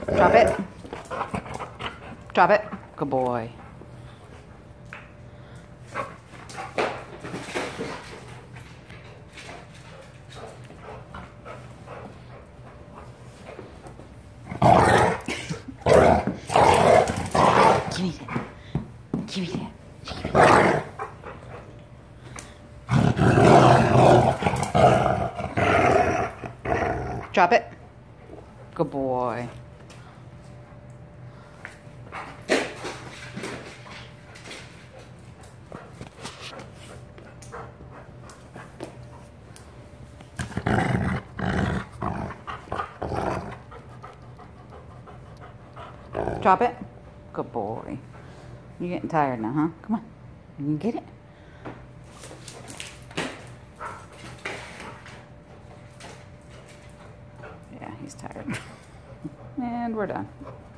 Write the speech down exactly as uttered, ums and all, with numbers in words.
Drop it. Drop it. Good boy. Give me that. Give me that. Give me that. Drop it. Good boy. Drop it. Good boy. You're getting tired now, huh? Come on. You can get it. Yeah, he's tired. And we're done.